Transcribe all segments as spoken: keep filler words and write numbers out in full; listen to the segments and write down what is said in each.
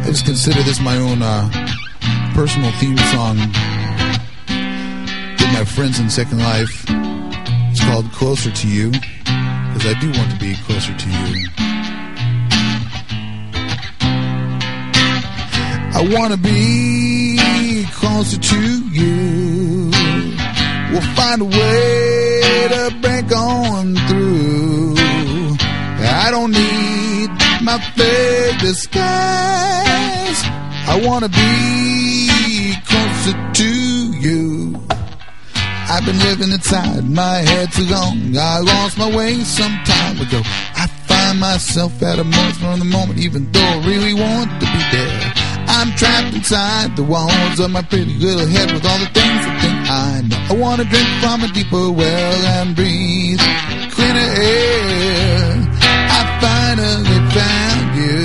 just consider this my own uh, personal theme song with my friends in Second Life. It's called Closer to You, because I do want to be closer to you. I want to be closer to you. We'll find a way to break on through. I don't need my fake disguise. I want to be closer to you. I've been living inside my head too long. I lost my way some time ago. I find myself at a moment from the moment, even though I really want to be there. I'm trapped inside the walls of my pretty little head with all the things I think I know. I want to drink from a deeper well and breathe cleaner air. I finally found you.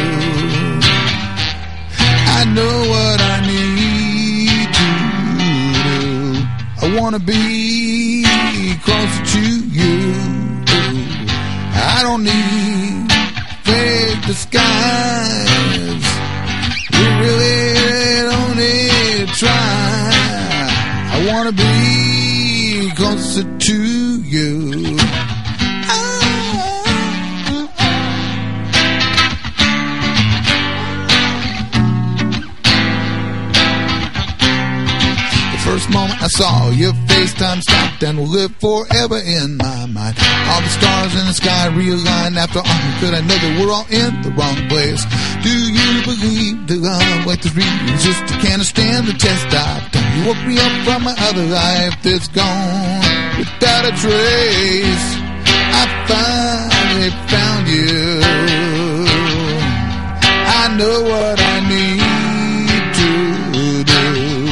I know what I need to do. I want to be closer to you. I don't need fake disguise. We really don't need to try. I want to be closer to you. First moment I saw your face, time stopped and will live forever in my mind. All the stars in the sky realigned. After all, could I know that we're all in the wrong place? Do you believe that love like this real just can't stand the test of time? You woke me up from my other life that's gone without a trace. I finally found you. I know what I need to do.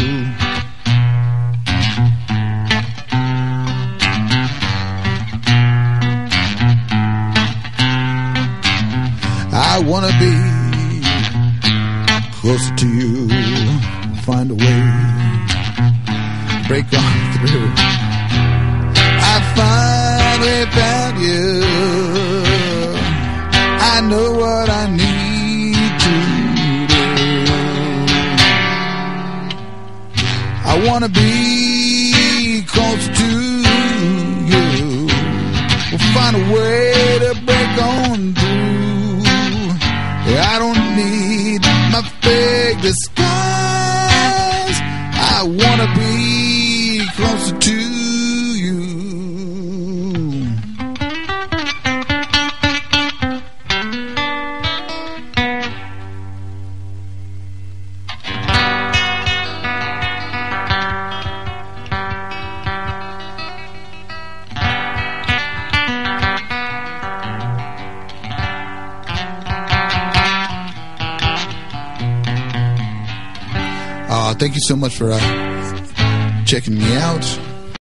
I wanna be closer to you, find a way, break on through. I finally found you. I know what I need to do. I wanna be closer to you. We'll find a way to break on through. I don't need my fake disguise. I want to be closer to you. Uh, thank you so much for uh, checking me out.